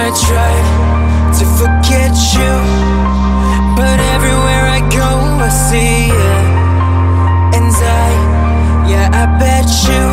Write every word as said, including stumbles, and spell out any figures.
I tried to forget you, but everywhere I go I see you. And I, yeah, I bet you